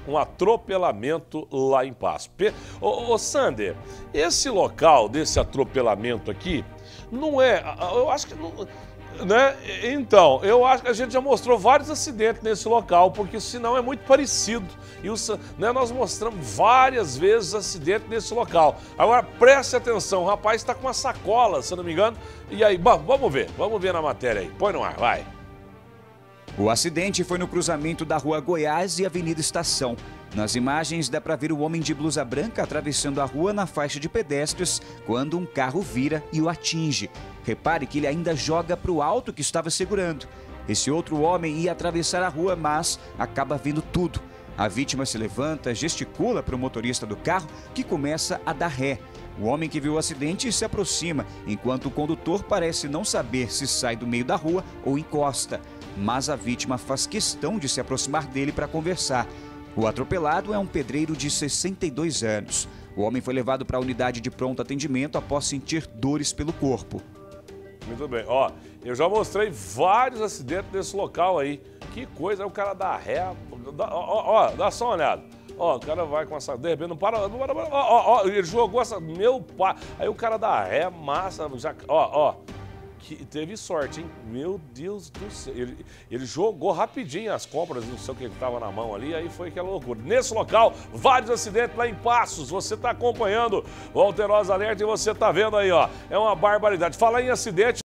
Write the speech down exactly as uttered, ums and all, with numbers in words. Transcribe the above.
um atropelamento lá em Passos. Ô, ô Sander, esse local desse atropelamento aqui, não é, eu acho que não, né? Então, eu acho que a gente já mostrou vários acidentes nesse local, porque senão é muito parecido. E o, né, nós mostramos várias vezes acidente nesse local. Agora, preste atenção, o rapaz está com uma sacola, se eu não me engano. E aí, bom, vamos ver, vamos ver na matéria aí. Põe no ar, vai. O acidente foi no cruzamento da Rua Goiás e Avenida Estação. Nas imagens dá para ver o homem de blusa branca atravessando a rua na faixa de pedestres quando um carro vira e o atinge. Repare que ele ainda joga para o alto que estava segurando. Esse outro homem ia atravessar a rua, mas acaba vendo tudo. A vítima se levanta, gesticula para o motorista do carro, que começa a dar ré. O homem que viu o acidente se aproxima, enquanto o condutor parece não saber se sai do meio da rua ou encosta. Mas a vítima faz questão de se aproximar dele para conversar. O atropelado é um pedreiro de sessenta e dois anos. O homem foi levado para a unidade de pronto atendimento após sentir dores pelo corpo. Muito bem, ó, eu já mostrei vários acidentes nesse local aí. Que coisa, aí o cara dá ré, dá, ó, ó, dá só uma olhada. Ó, o cara vai com essa, de repente não para, não para, ó, ó, ó, ele jogou essa, meu pai, aí o cara dá ré, massa, já, ó, ó. Que teve sorte, hein? Meu Deus do céu. Ele, ele jogou rapidinho as compras, não sei o que estava na mão ali, aí foi aquela loucura. Nesse local, vários acidentes lá em Passos. Você está acompanhando o Alterosa Alerta e você está vendo aí, ó. É uma barbaridade. Falar em acidente.